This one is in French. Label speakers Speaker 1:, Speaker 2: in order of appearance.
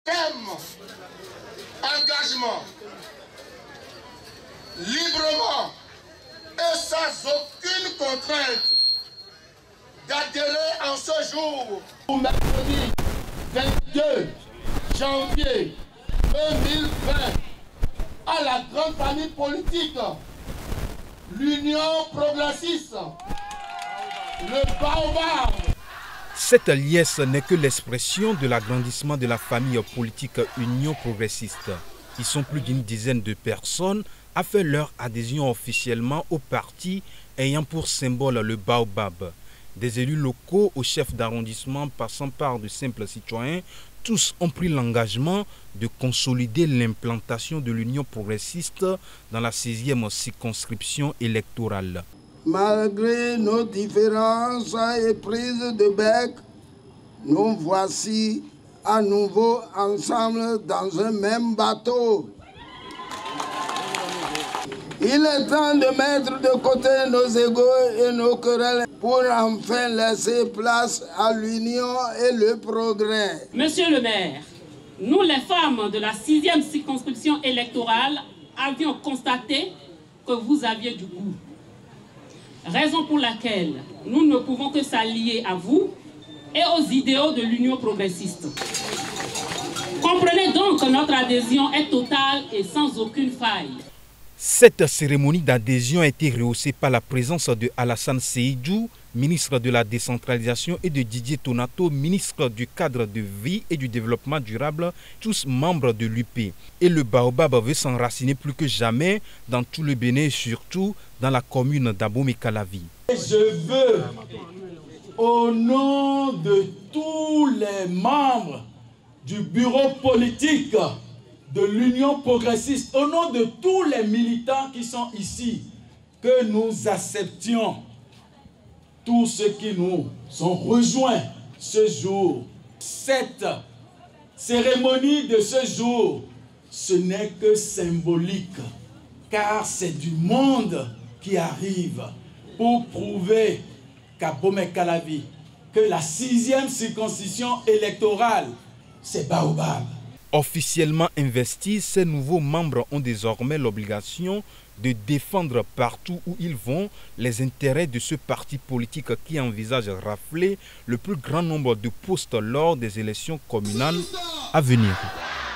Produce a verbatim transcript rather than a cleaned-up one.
Speaker 1: ferme engagement, librement et sans aucune contrainte, d'adhérer en ce jour, au mercredi vingt-deux janvier deux mille vingt, à la grande famille politique, l'Union progressiste, le Baobab.
Speaker 2: Cette liesse n'est que l'expression de l'agrandissement de la famille politique Union progressiste. Ils sont plus d'une dizaine de personnes à faire leur adhésion officiellement au parti ayant pour symbole le Baobab. Des élus locaux aux chefs d'arrondissement passant par de simples citoyens, tous ont pris l'engagement de consolider l'implantation de l'Union progressiste dans la sixième circonscription électorale.
Speaker 3: Malgré nos différences et prises de bec, nous voici à nouveau ensemble dans un même bateau. Il est temps de mettre de côté nos égos et nos querelles pour enfin laisser place à l'union et le progrès.
Speaker 4: Monsieur le maire, nous les femmes de la sixième circonscription électorale avions constaté que vous aviez du goût. Raison pour laquelle nous ne pouvons que s'allier à vous et aux idéaux de l'Union progressiste. Comprenez donc que notre adhésion est totale et sans aucune faille.
Speaker 2: Cette cérémonie d'adhésion a été rehaussée par la présence de Alassane Seydou, ministre de la décentralisation, et de Didier Tonato, ministre du cadre de vie et du développement durable, tous membres de l'U P. Et le Baobab veut s'enraciner plus que jamais dans tout le Bénin et surtout dans la commune d'Abomey-Calavi.
Speaker 5: Je veux, au nom de tous les membres du bureau politique de l'Union progressiste, au nom de tous les militants qui sont ici, que nous acceptions tous ceux qui nous ont rejoints ce jour. Cette cérémonie de ce jour, ce n'est que symbolique, car c'est du monde qui arrive pour prouver qu'à Abomey-Calavi, que la sixième circonscription électorale, c'est Baobab.
Speaker 2: Officiellement investis, ces nouveaux membres ont désormais l'obligation de défendre partout où ils vont les intérêts de ce parti politique qui envisage rafler le plus grand nombre de postes lors des élections communales à venir.